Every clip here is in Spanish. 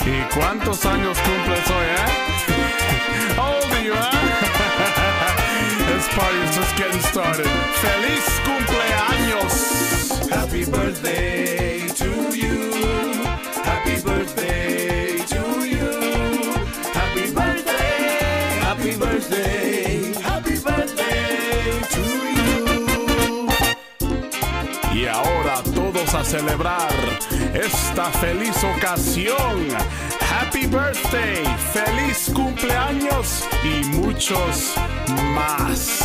¿Y cuántos años cumples hoy, How old are you, This party's just getting started. ¡Feliz cumpleaños! Happy birthday to you. Happy birthday to you. Happy birthday. Happy birthday. Happy birthday to you. Y ahora todos a celebrar esta feliz ocasión. Happy birthday, feliz cumpleaños y muchos más.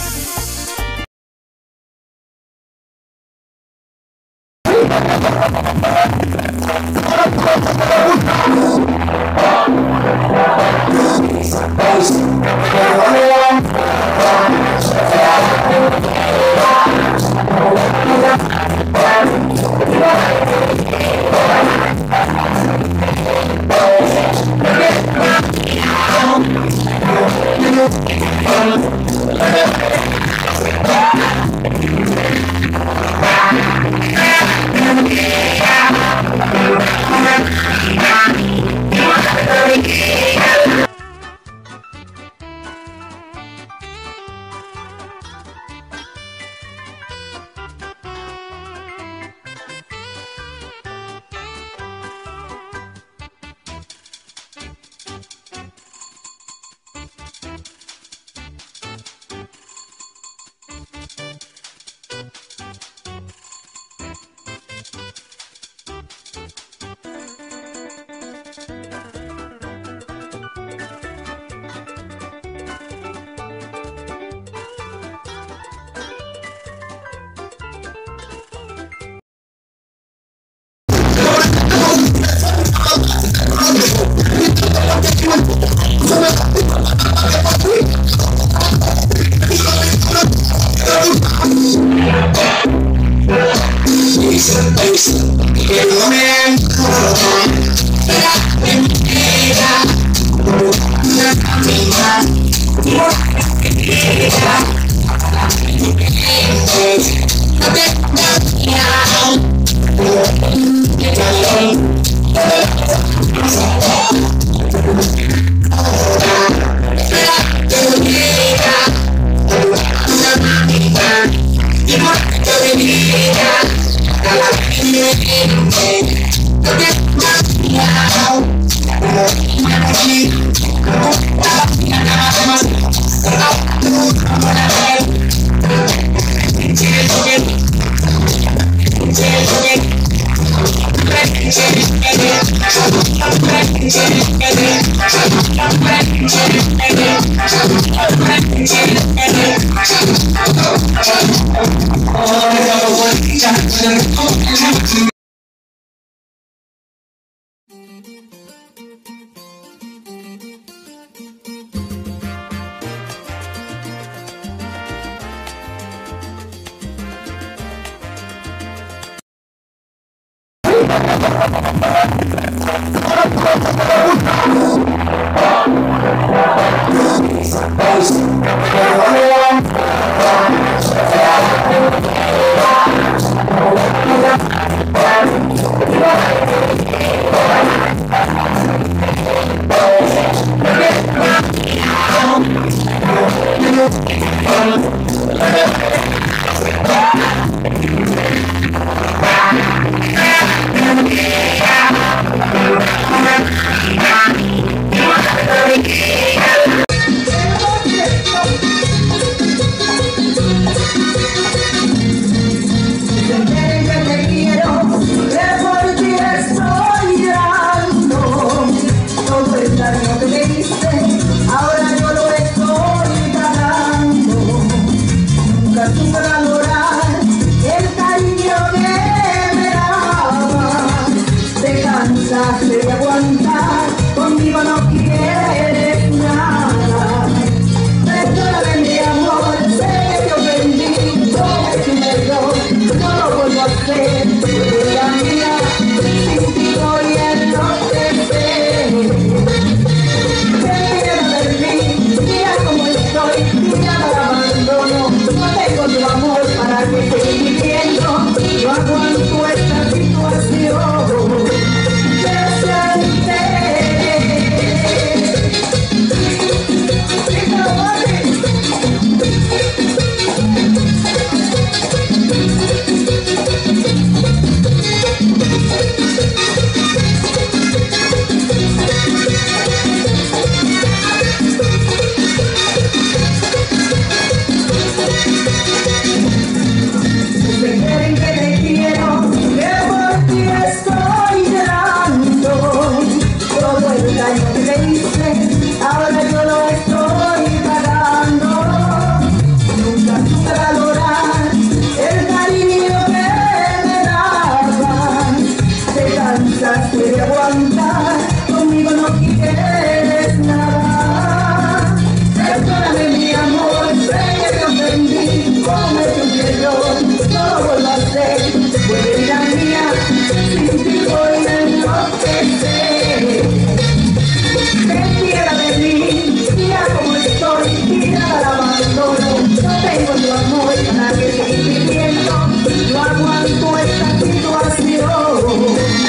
el daño que le hice, ahora yo lo estoy pagando. Nunca supe valorar el cariño que me dabas. Te cansaste de aguantar, conmigo no quieres nada. Perdóname mi amor, sé que te ofendí, cometí un error, no lo vuelvo a hacer. Fue vida mía, sin ti voy a enloquecer. Mentira de mí, mira cómo estoy, tirada al abandono. No tengo tu amor, nadie te estoy pidiendo, no aguanto esta situación.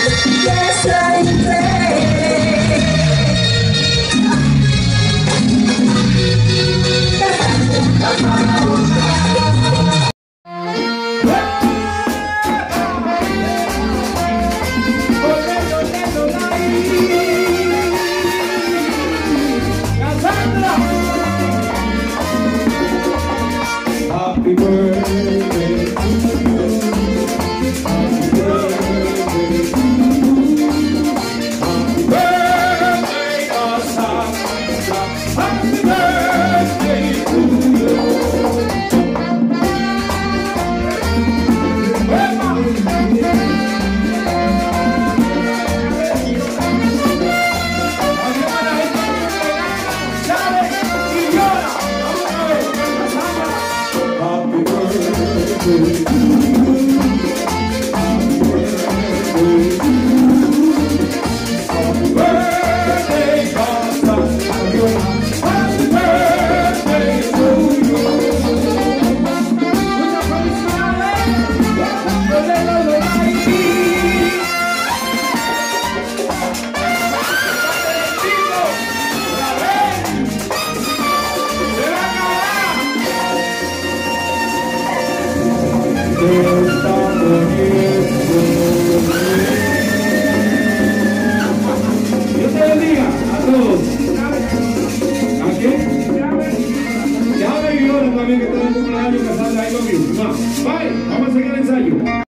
Happy birthday to you. Happy birthday to you. Happy birthday, Osaka. Happy birthday to you. Dios te bendiga a todos. ¿A quién? Ya me vio también que está en el cumpleaños casado ahí conmigo. Bye, vamos a seguir el ensayo.